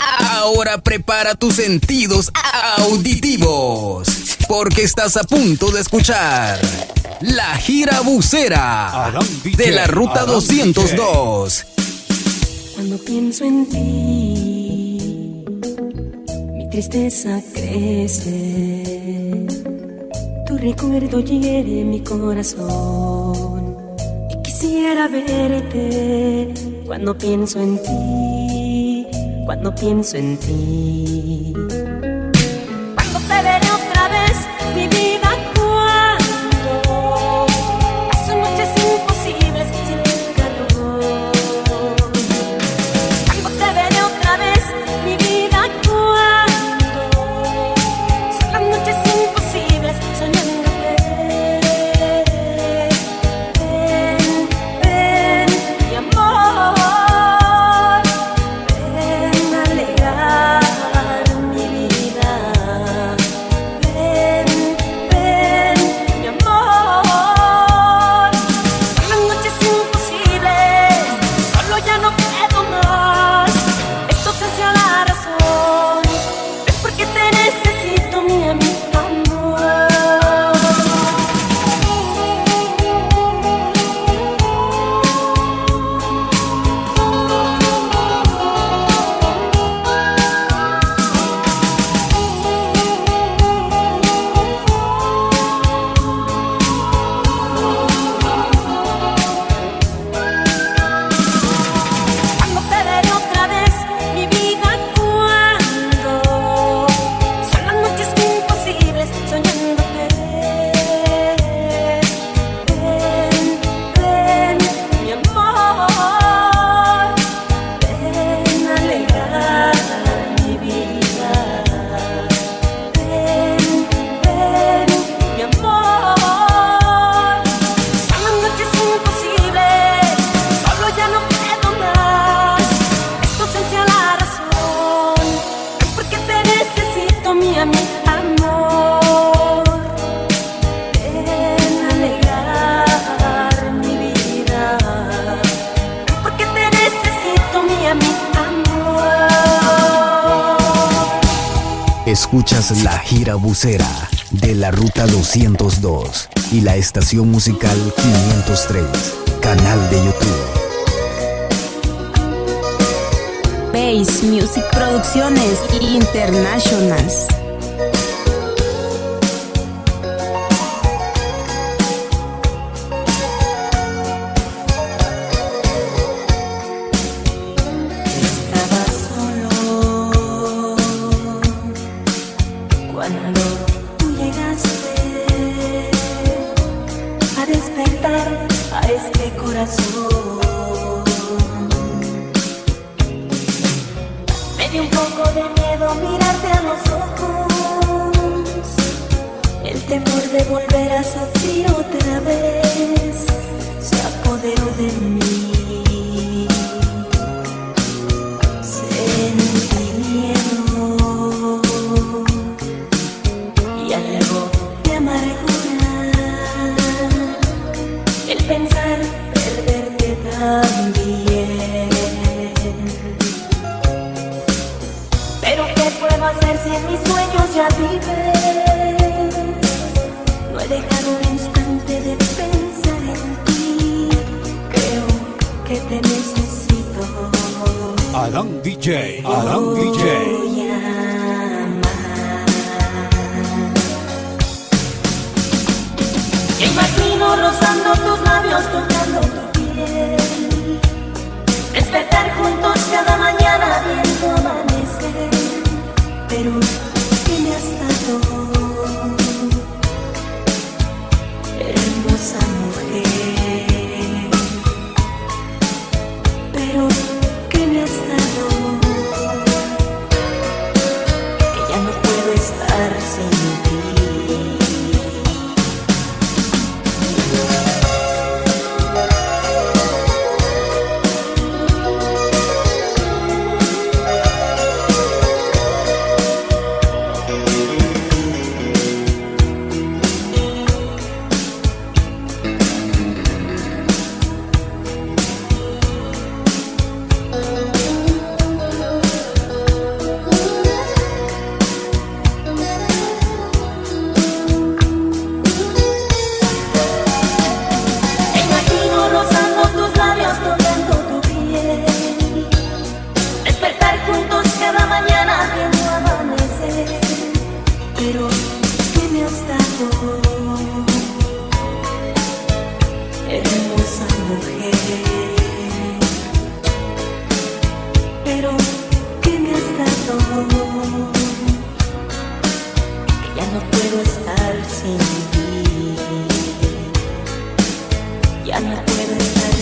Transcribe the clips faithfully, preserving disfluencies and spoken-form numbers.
Ahora prepara tus sentidos auditivos, porque estás a punto de escuchar La Gira Bucera de la Ruta doscientos dos. Cuando pienso en ti, mi tristeza crece. Tu recuerdo hiere mi corazón y quisiera verte. Cuando pienso en ti, cuando pienso en ti. Cuando te veré otra vez, mi vida, cuando paso noches imposibles sin tu calor. Cuando te veré otra vez, mi vida, cuando son las noches imposibles soñándote. Ven, ven, mi amor. Escuchas La Gira Bucera de la Ruta doscientos dos y la estación musical quinientos tres, canal de YouTube. Bass Music Producciones Internationals. Alan D J, Alan D J. Me imagino rozando tus labios, tocando tu piel, despertar juntos cada mañana viendo amanecer. Pero ¿qué me has dado, hermosa mujer? Pero ¿qué me has dado, que ya no puedo estar sin ti?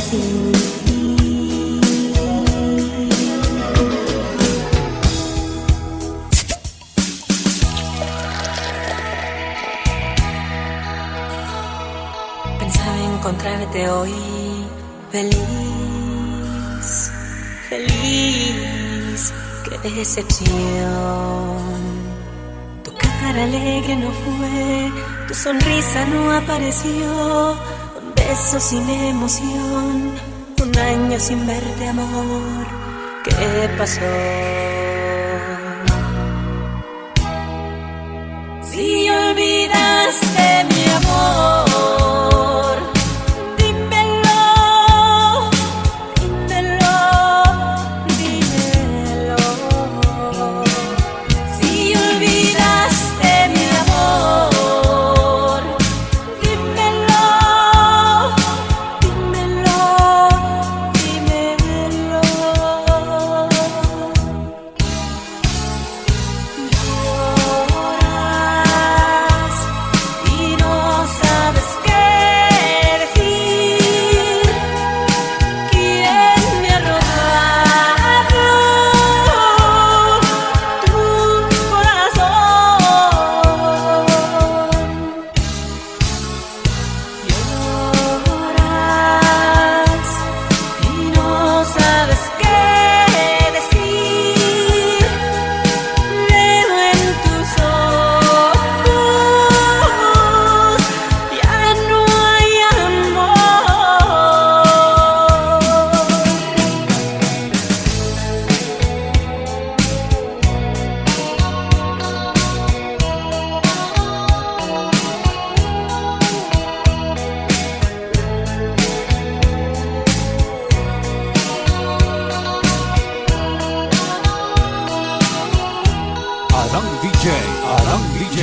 sin ti. Pensaba encontrarte hoy feliz, feliz, qué decepción. Tu cara alegre no fue, tu sonrisa no apareció, un beso sin emoción, un año sin verte, amor, ¿qué pasó? Si olvidaste mi amor, dímelo, dímelo, dímelo. Si olvidaste mi amor, dímelo, dímelo, dímelo. Lloras y no sabes qué decir. ¿Quién me ha robado tu corazón? Lloras y no sabes qué decir. Leo en tus ojos, ya no hay amor. Adán D J, Adán D J.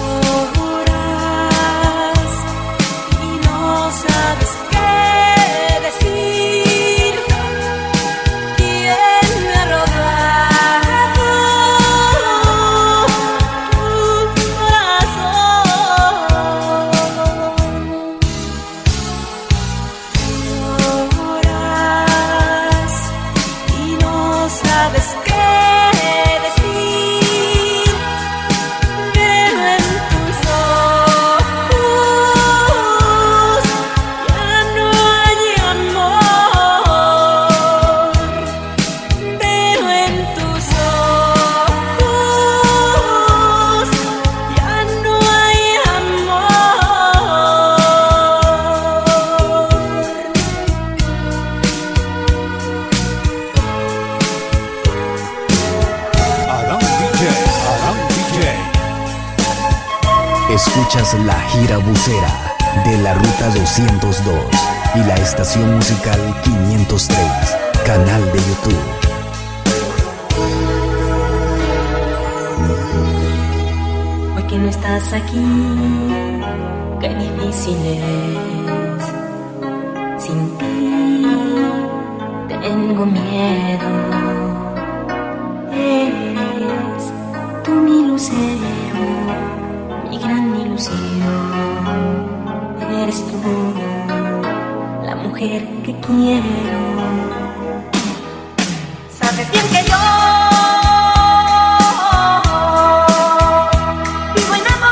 Lloras y no sabes qué decir. ¿Quién me ha robado tu corazón? Lloras y no sabes qué decir. Veo en tus ojos, ya no hay amor. Veo en tus ojos, ya no hay amor. Adán D J, Adán D J. Escuchas la gira bucera de la Ruta doscientos dos y la estación musical quinientos tres, canal de YouTube. Hoy que no estás aquí, qué difícil es. Sin ti tengo miedo. Eres tú mi lucero, mi gran ilusión. Eres tú la mujer que quiero. Sabes bien que yo vivo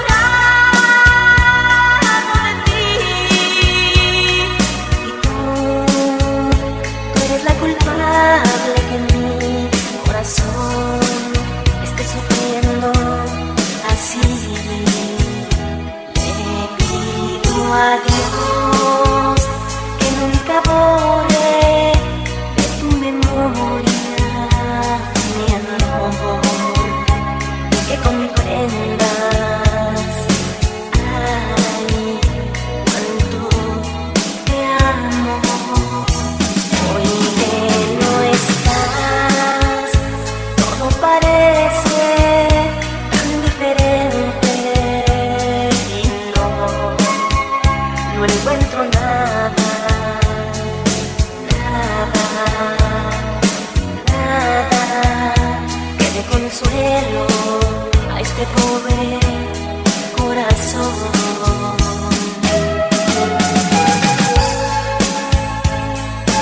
enamorado de ti. Y tú, tú eres la culpable que mi corazón esté sufriendo así. Le pido a Dios que nunca borre de tu memoria mi amor, y que comprendas, ay, cuánto te amo. Hoy que no estás, todo parece tan diferente y no, no encuentro nada, nada, nada que dé consuelo a este pobre corazón.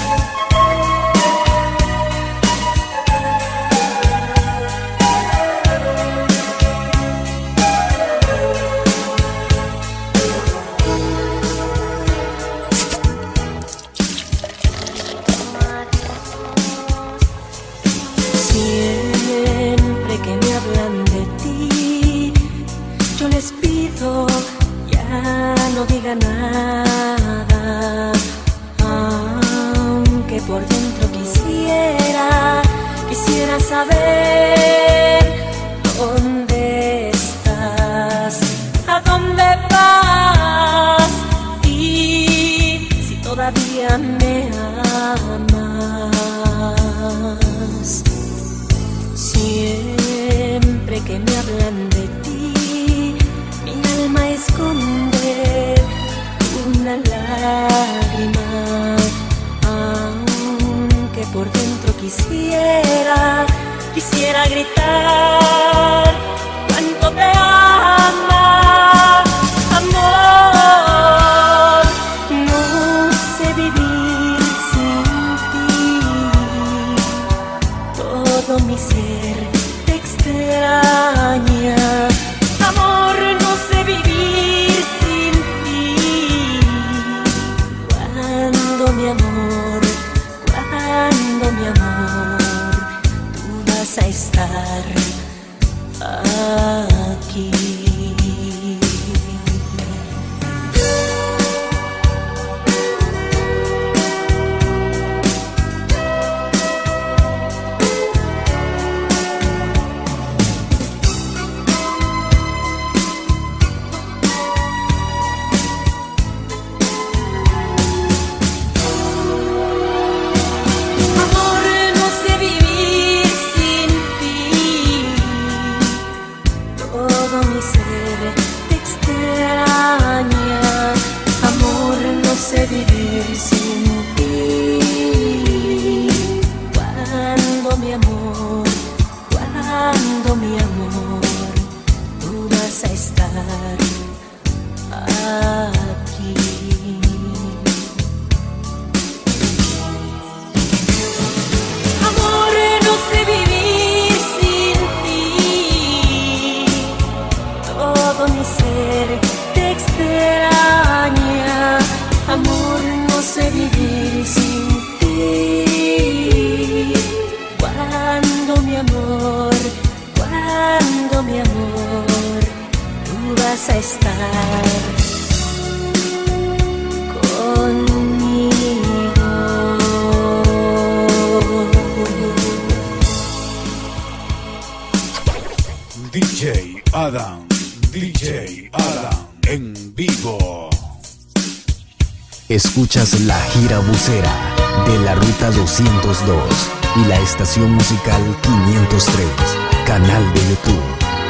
saber dónde estás, a dónde vas y si todavía me amas. Siempre que me hablan de ti, mi alma esconde una lágrima, aunque por dentro quisiera, quisiera gritar cuánto te ama, amor. No sé vivir sin ti, todo mi ser te extraña, amor. No sé vivir sin ti, cuando mi amor, cuando mi amor, tú vas a estar aquí. Vivir sin ti, cuando mi amor, cuando mi amor, tú vas a estar aquí. Amor, no sé vivir sin ti, todo mi ser te extraña. Amor, no sé vivir sin ti, cuando mi amor, cuando mi amor, tú vas a estar conmigo. D J Adam, D J Adam en vivo. Escuchas la gira bucera de la Ruta doscientos dos y la estación musical quinientos tres, canal de YouTube.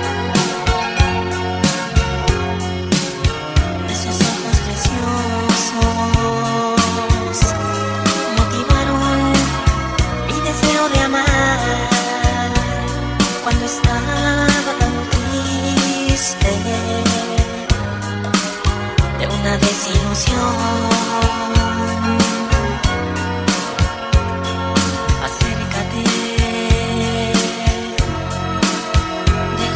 Esos ojos preciosos motivaron mi deseo de amar cuando estaba tan triste de una desilusión. Acércate,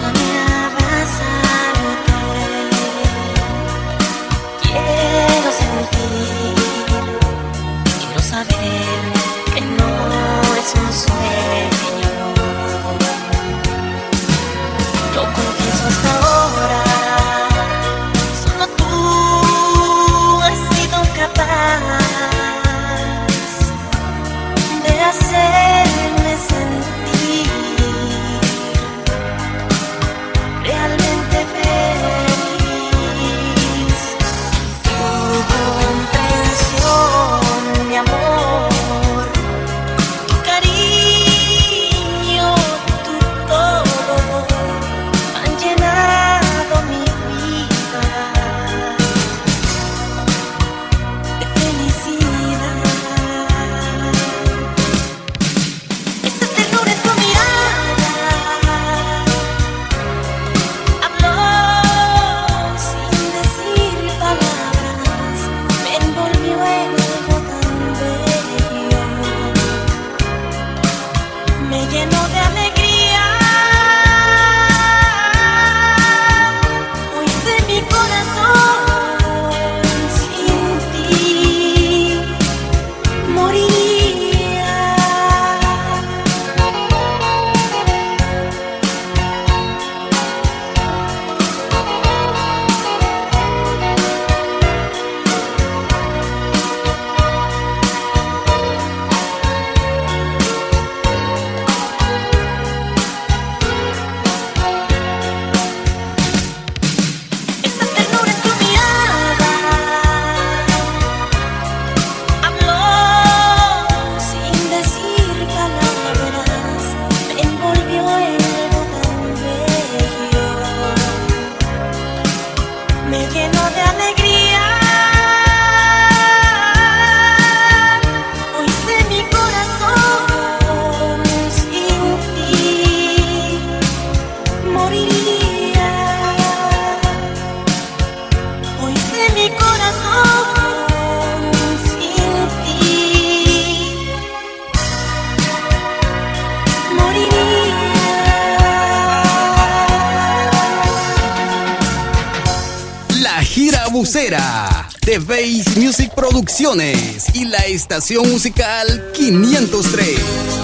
Bucera de Bass Music Producciones y la estación musical quinientos tres.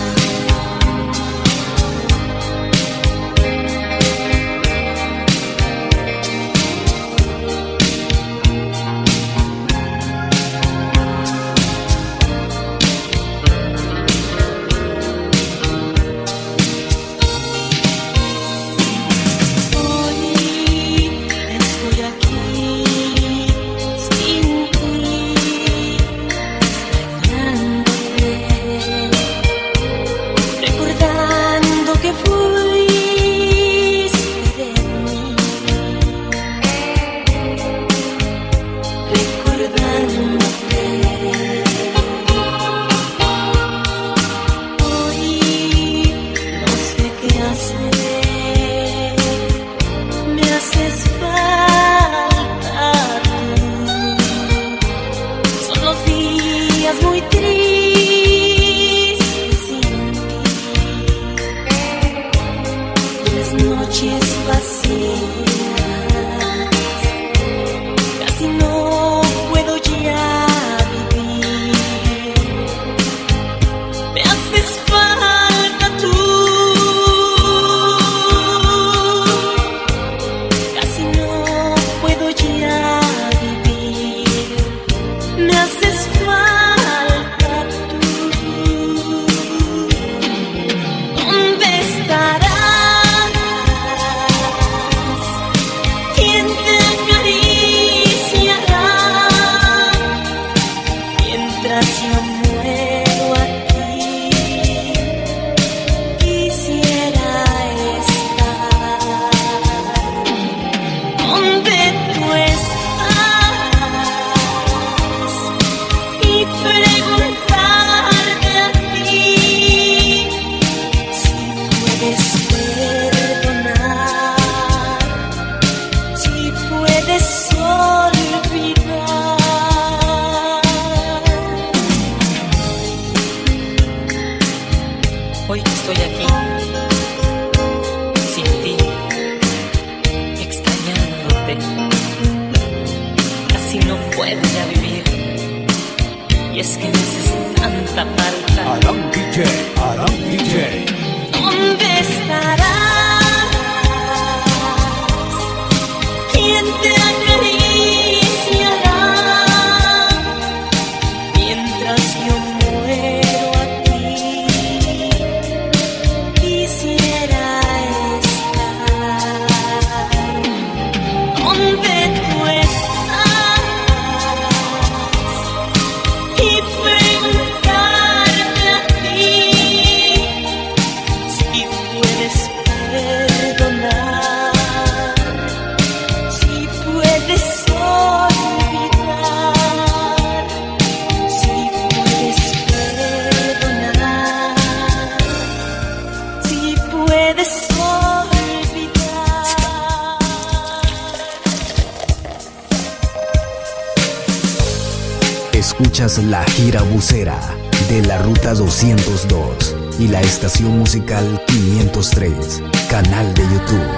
Escuchas la gira bucera de la ruta doscientos dos y la estación musical quinientos tres, canal de YouTube.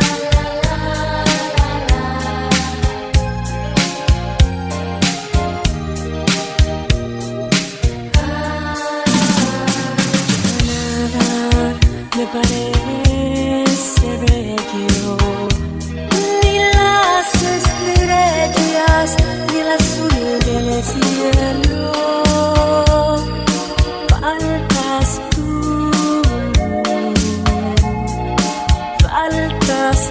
Nada me parece bello, ni las estrellas, ni el azul del cielo. Faltas tú, faltas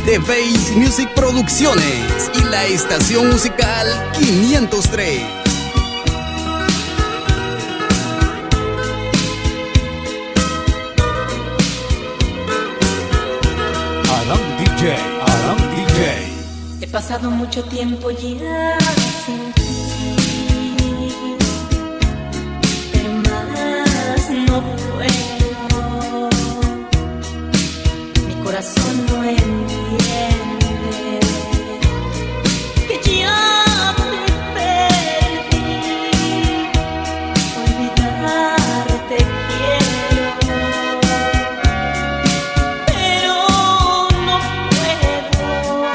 de Bass Music Producciones y la estación musical quinientos tres. Adam D J, Adam D J. He pasado mucho tiempo ya sin ti, pero más no puedo. Mi corazón no entiende que ya te perdí. Olvidarte quiero, pero no puedo.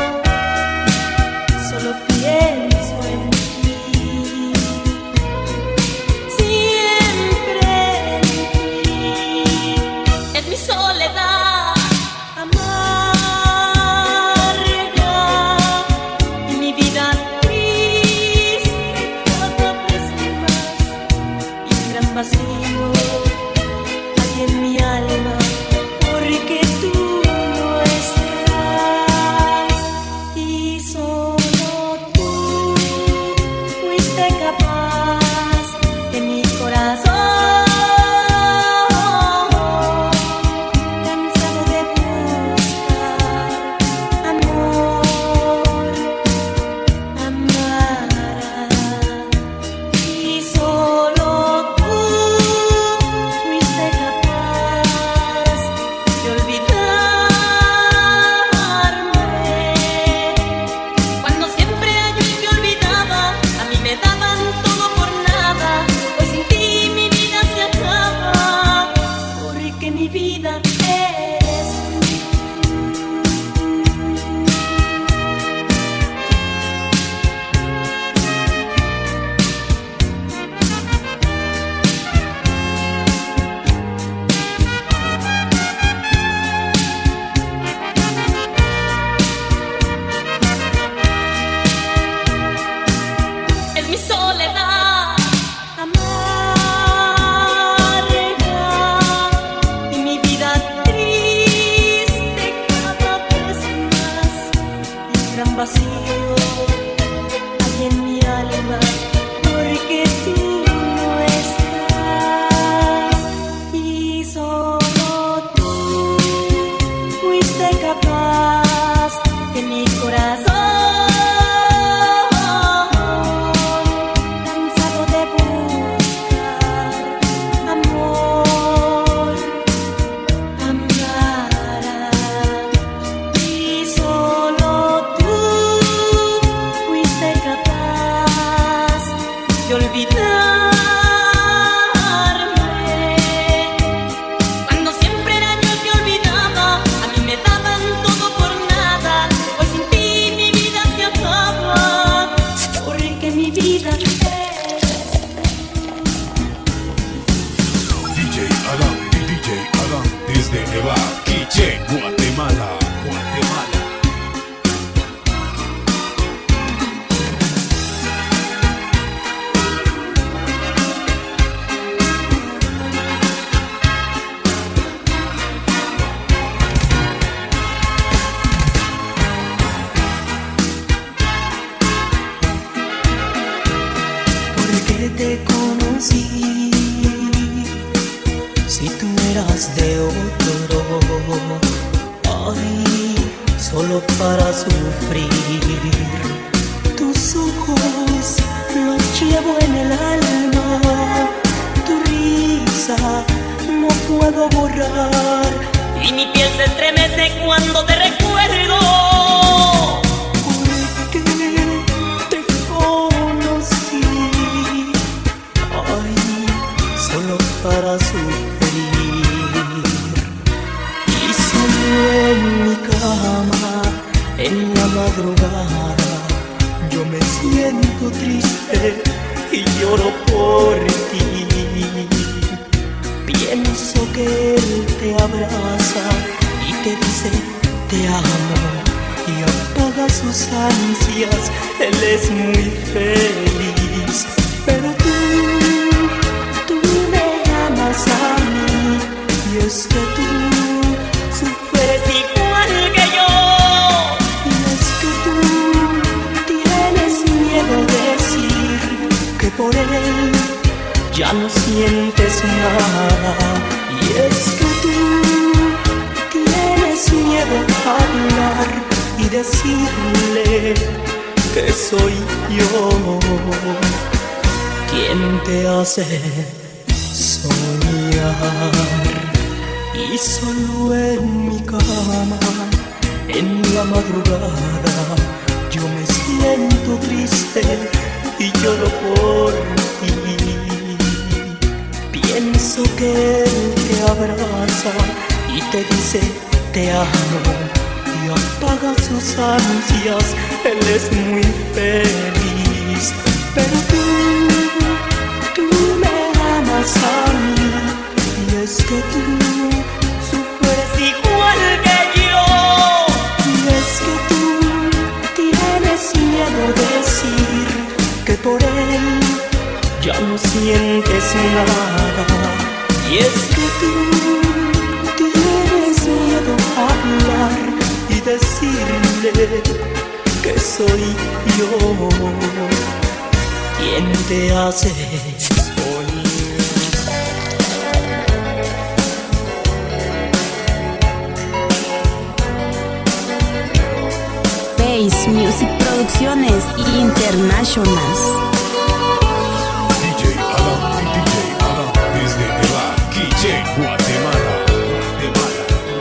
Solo pienso en ti, siempre en ti. Es mi soledad amarga y mi vida triste cada vez más, y un gran vacío hay en mi alma porque tú no estás, y solo tú fuiste capaz que mi corazón, cansado de buscar amor, amara. Y solo tú fuiste capaz de olvidarme. Cuando siempre yo te olvidaba, a mí me daban todo por nada. Hoy sin ti mi vida se acaba, porque mi vida eres tú. Es mi soledad amarga y mi vida triste cada vez más, y un gran vacío hay en mi alma porque tú no estás, y solo tú fuiste capaz que mi corazón, cansado de buscar amor, amara. Y solo tú fuiste capaz de olvidarme. Cuando siempre yo te olvidaba, a mí me daban todo por nada. Hoy sin ti mi vida se acaba, porque mi vida eres tú. D J Adam, D J Adam, desde Nevaquiche, Guatemala, Guatemala. Porque te conocí, si tú eras de otro, ay, solo para sufrir. Tus ojos los llevo en el alma, tu risa no puedo borrar, y mi piel se estremece cuando te recuerdo. Porque te conocí, ay, solo para sufrir. Y solo en mi cama, en la madrugada, yo me siento triste y lloro por ti. Pienso que él te abraza y te dice te amo, y apaga sus ansias, él es muy feliz. Pero tú, tú me amas a mí, y es que tú sufres igual que yo. ya no sientes nada. Y es que tú tienes miedo a hablar y decirle que soy yo quien te hace soñar. Y solo en mi cama, en la madrugada, yo me siento triste y lloro por ti. Pienso que él te abraza y te dice te amo y apaga sus ansias, él es muy feliz. Pero tú, tú me amas a mí y es que tú sufres igual que yo. Y es que tú tienes miedo de decir que por él ya no sientes nada. Y es que tú tienes miedo a hablar y decirle que soy yo quien te hace Bass Music Producciones Internationals. D J Adam y D J Adam desde la Quiche, Guatemala, Guatemala.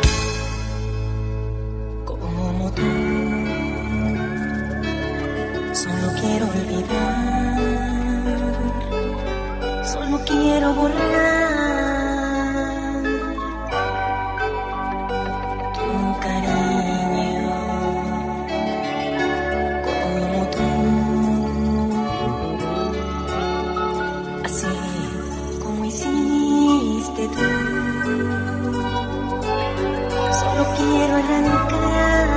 como tú. Solo quiero olvidar, solo quiero borrar tu cariño. Como tú, así como hiciste tú. Solo quiero arrancar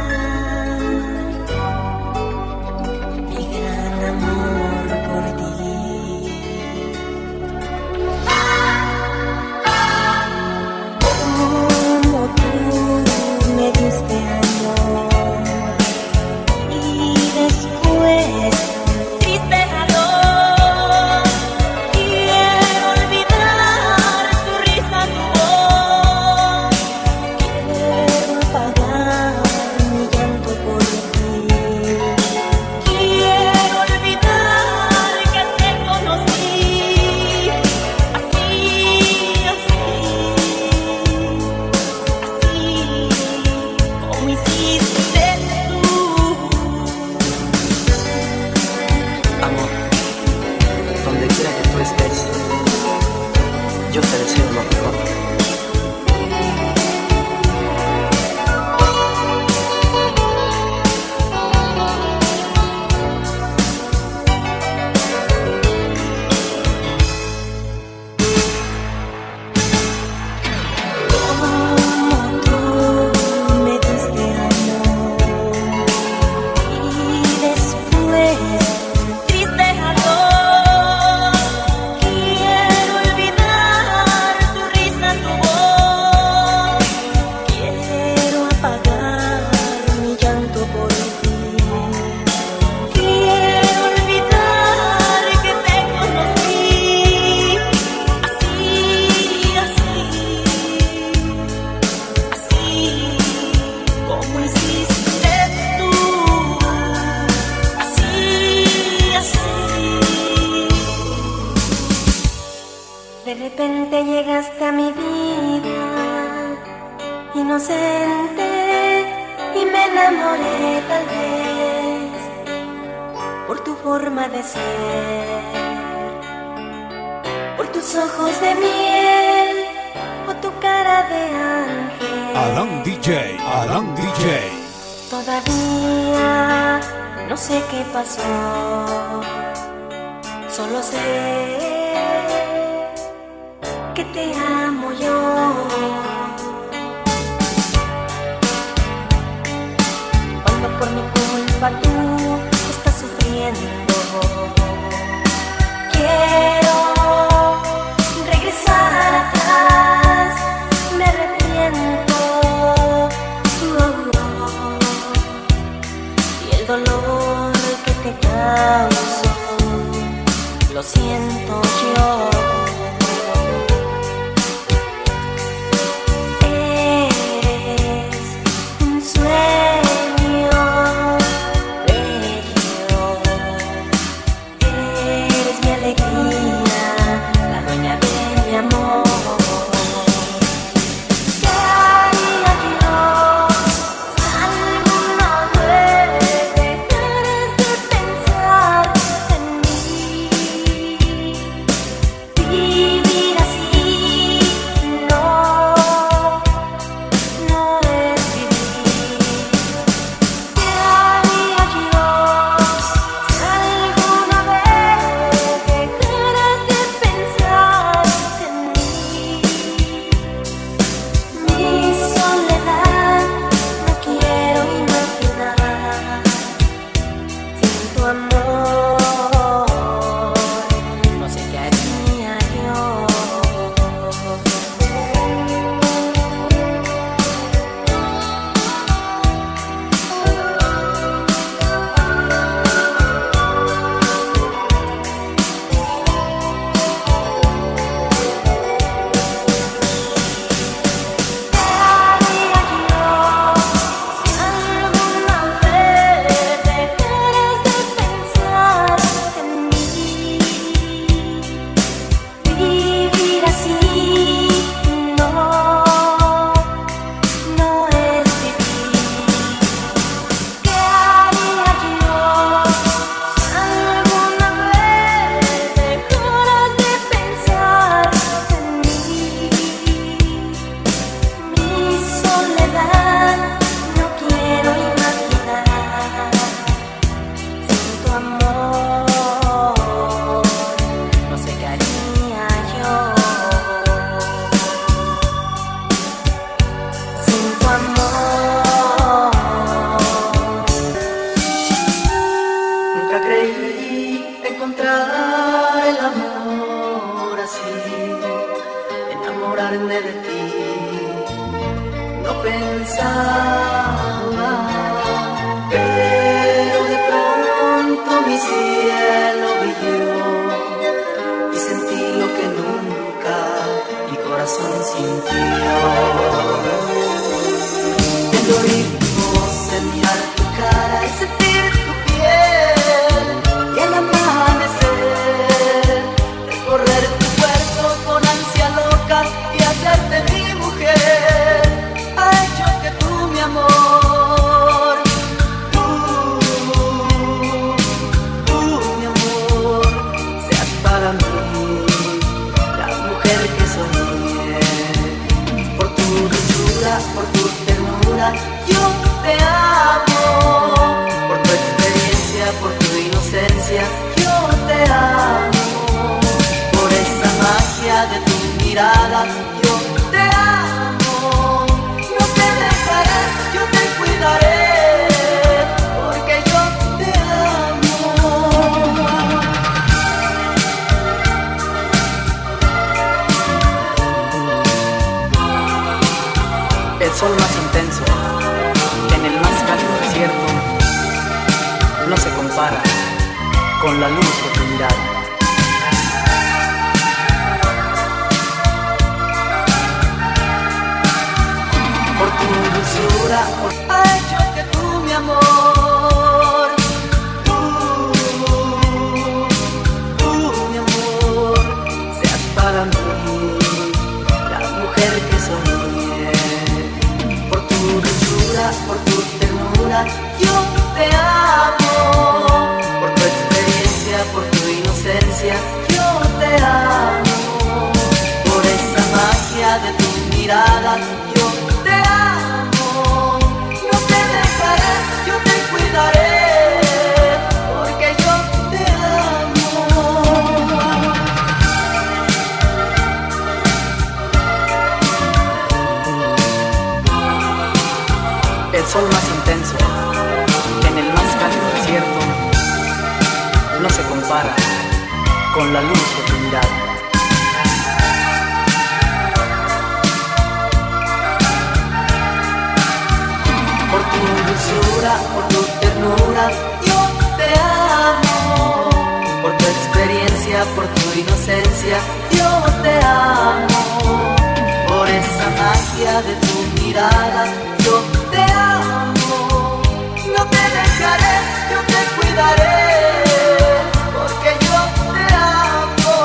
mi gran amor por ti. Como tú me diste amor y después triste dolor. Quiero olvidar tu risa, tu voz. Quiero apagar mi llanto por ti. Quiero olvidar que te conocí. Así, así, así como hiciste tú. Amor, donde quiera que tú estés, yo te deseo lo mejor. Como tú me diste amor y después triste dolor. Quiero olvidar tu risa, tu voz. Quiero apagar mi llanto por ti. Quiero olvidar que te conocí. Así, así, así como hiciste tú. Así, así. De repente llegaste a mi vida, inocente, y me enamoré tal vez por tu forma de ser, por tus ojos de miel o tu cara de ángel. Adam D J, Adam D J. Todavía no sé qué pasó, solo sé que te amo yo. Cuando por mi culpa tú estás sufriendo, quiero regresar atrás, me arrepiento. Oh, oh. Y el dolor que te causo, lo siento yo. mirada, yo te amo. No te dejaré, yo te cuidaré, porque yo te amo. El sol más intenso, en el más cálido desierto, no se compara con la luz de tu mirada. Por tu dulzura, por ha hecho que tú, mi amor, tú, tú, mi amor, seas para mí la mujer que soñé. Por tu dulzura, por tu ternura, yo te amo. Por tu experiencia, por tu inocencia, yo te amo. Por esa magia de tu mirada, yo te amo. No te dejaré, yo te cuidaré, porque yo te amo. El sol más intenso, en el más cálido desierto, no se compara con la luz de tu mirada. Por tu dulzura, por tu ternura, yo te amo. Por tu experiencia, por tu inocencia, yo te amo. Por esa magia de tu mirada, yo te amo. No te dejaré, yo te cuidaré, porque yo te amo.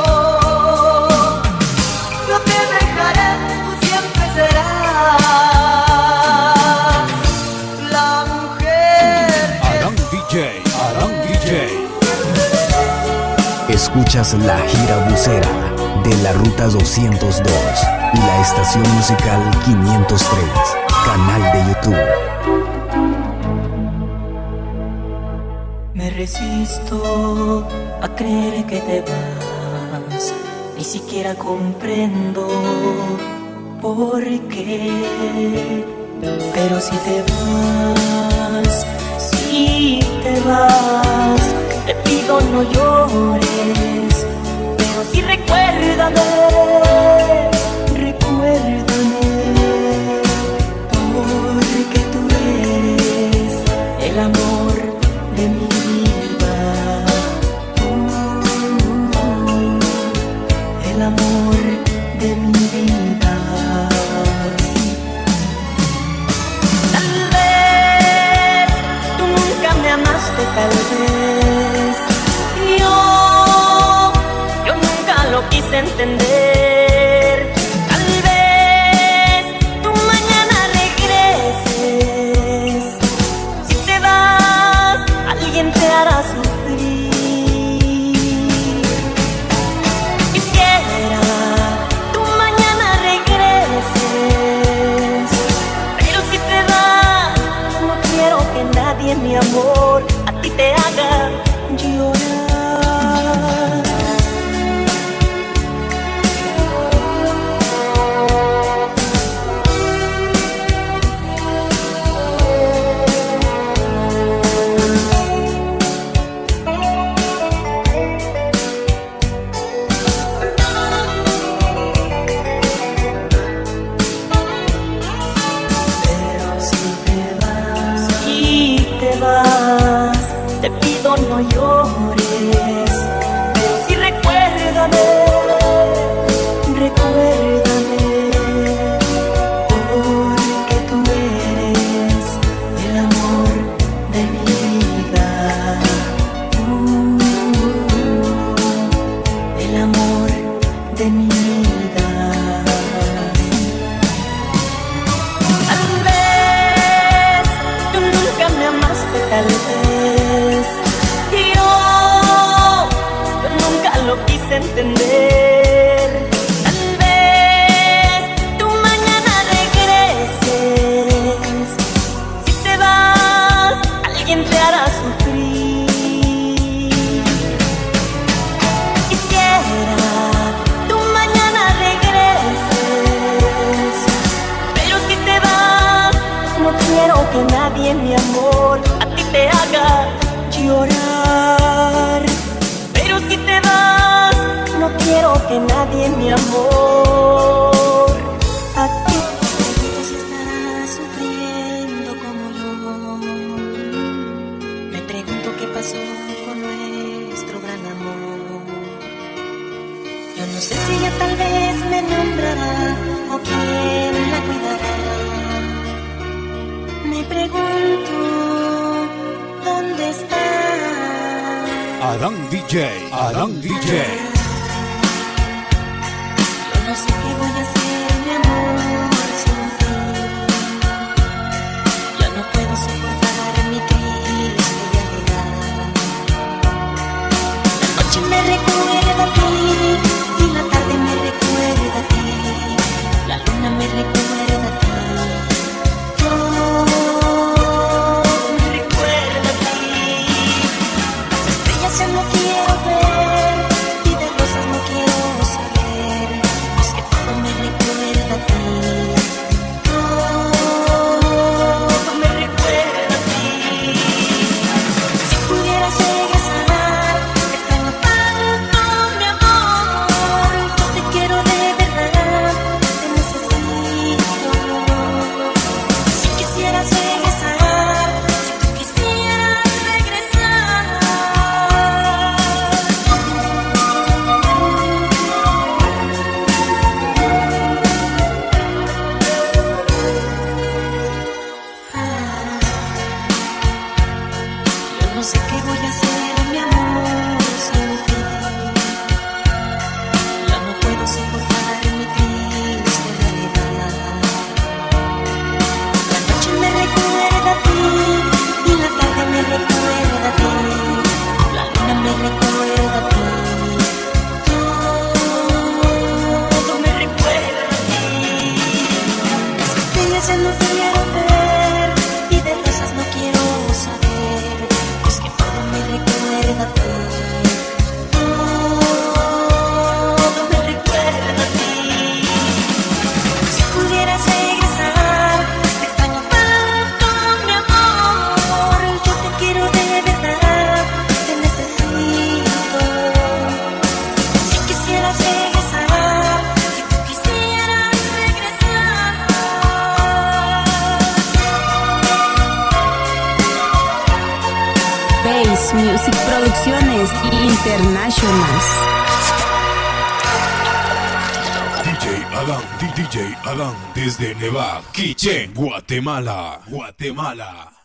No te dejaré, tú siempre serás la mujer que Arán D J, Arán D J. Escuchas la gira bucera de la Ruta doscientos dos y la estación musical quinientos tres, canal de YouTube. Me resisto a creer que te vas, ni siquiera comprendo por qué. Pero si te vas, si te vas, te pido no llores, pero sí recuérdame, recuérdame, porque tú eres el amor de mi vida, uh, el amor de mi vida. Tal vez tú nunca me amaste, tal vez yo, yo nunca lo quise entender. Tal vez tú mañana regreses, si te vas alguien te hará sufrir. Quisiera tú mañana regreses, pero si te vas no quiero que nadie, mi amor, a ti te haga llorar. Te pido no llores, pero sí recuérdame, recuérdame, porque tú eres el amor de mi vida, uh, el amor de mi vida. Tal vez tú nunca me amaste, tal vez lo quise entender. Tal vez tú mañana regreses, si te vas alguien te hará sufrir. Quisiera tú mañana regreses, mi amor, a ti te haga llorar. Pero si te vas, no quiero que nadie, mi amor, a ti si estarás sufriendo como yo. Me pregunto qué pasó con nuestro gran amor. Yo no sé si ella tal vez me nombrará o quién la cuidará. Me pregunto dónde está Adán D J, Adán D J. Yo no sé qué voy a hacer, mi amor, sin ti. Ya no puedo soportar mi triste realidad. La noche me recuerda a ti y la tarde me recuerda a ti. La luna me recuerda a ti. Ya no quiero ver y de rosas no quiero saber, es que todo me recuerda a ti, todo me recuerda a ti. Si pudieras regresar, te extraño tanto, mi amor, yo te quiero de verdad, te necesito. Si quisieras regresar, si tú quisieras regresar. No sé qué voy a hacer, mi amor, sin ti. Ya no puedo soportar mi triste realidad. La noche me recuerda a ti y la tarde me recuerda a ti. La luna me recuerda a ti. Todo me recuerda a ti. Las estrellas ya no quiero ver y de rosas no quiero saber. Me recuerda a ti, todo me recuerda a ti. Si pudieras regresar, te extraño tanto, mi amor, yo te quiero de verdad, te necesito. Si quisieras regresar, si tú quisieras regresar. Bass Music Producciones Internationals. D J Adán, D J Adán desde Neva, Quiché, Guatemala, Guatemala.